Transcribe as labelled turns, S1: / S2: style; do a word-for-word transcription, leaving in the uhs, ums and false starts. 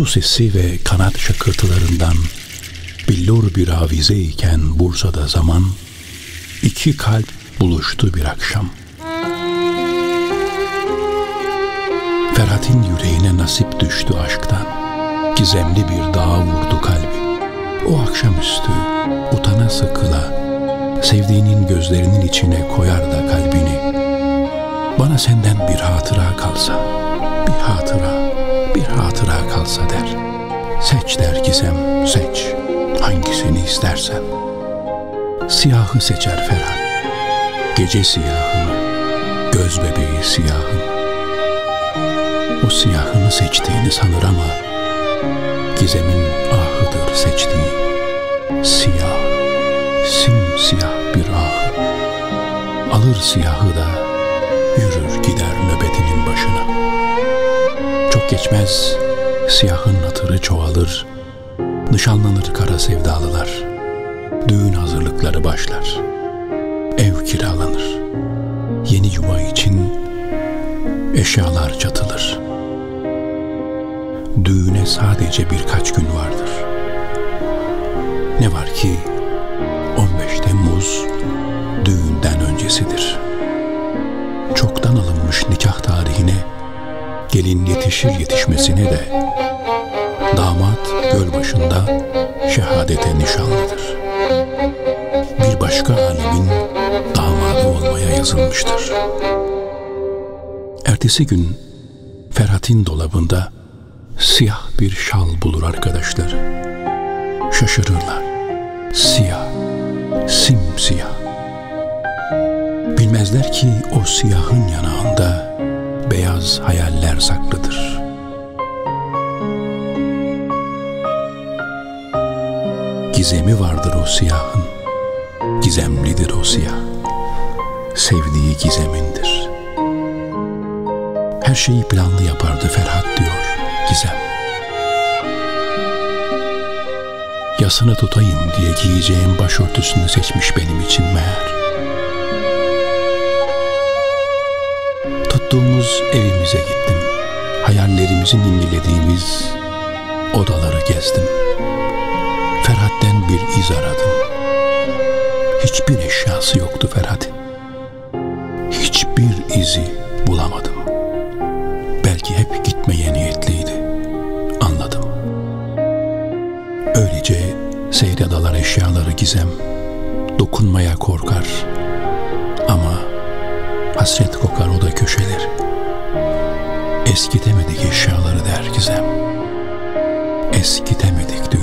S1: su sesi ve kanat şakırtılarından billur bir avize iken Bursa'da zaman, iki kalp buluştu bir akşam. Ferhat'in yüreğine nasip düştü aşktan, gizemli bir dağa vurdu kalbi. O akşamüstü utana sıkıla, sevdiğinin gözlerinin içine koyar da kalbini. Bana senden bir hatıra kalsa, bir hatıra, bir hatıra kalsa der. Seç der Gizem, seç, hangisini istersen. Siyahı seçer Ferhat, gece siyahını, göz bebeği siyahını. O siyahını seçtiğini sanır ama Gizem'in ahıdır seçtiği. Siyah, simsiyah bir ah. Alır siyahı da yürür gider nöbetinin başına. Çok geçmez siyahın hatırı çoğalır, nişanlanır kara sevdalılar. Düğün hazırlıkları başlar, ev kiralanır. Yeni yuva için eşyalar çatılır. Düğüne sadece birkaç gün vardır. Ne var ki on beş Temmuz düğünden öncesidir. Çoktan alınmış nikah tarihine, gelin yetişir yetişmesine de damat göl başında şehadete nişanlıdır. Bir başka alemin damadı olmaya yazılmıştır. Ertesi gün Ferhat'in dolabında siyah bir şal bulur arkadaşları. Şaşırırlar. Siyah, simsiyah. Bilmezler ki o siyahın yanağında beyaz hayaller saklıdır. Gizemi vardır o siyahın, gizemlidir o siyah. Sevdiği gizemindir. Her şeyi planlı yapardı Ferhat diyor Gizem. Yasını tutayım diye giyeceğim başörtüsünü seçmiş benim için meğer. Tuttuğumuz evimize gittim. Hayallerimizi ninilediğimiz odaları gezdim. Ferhat'ten bir iz aradım. Hiçbir eşyası yoktu Ferhat'in. Hiçbir izi bulamadım. Belki hep gitmeye niyetliydi. Anladım. Öylece seyradalar eşyaları Gizem. Dokunmaya korkar. Ama hasret kokar o da köşeleri. Eskitemedik eşyaları der Gizem. Eskitemedik diyor.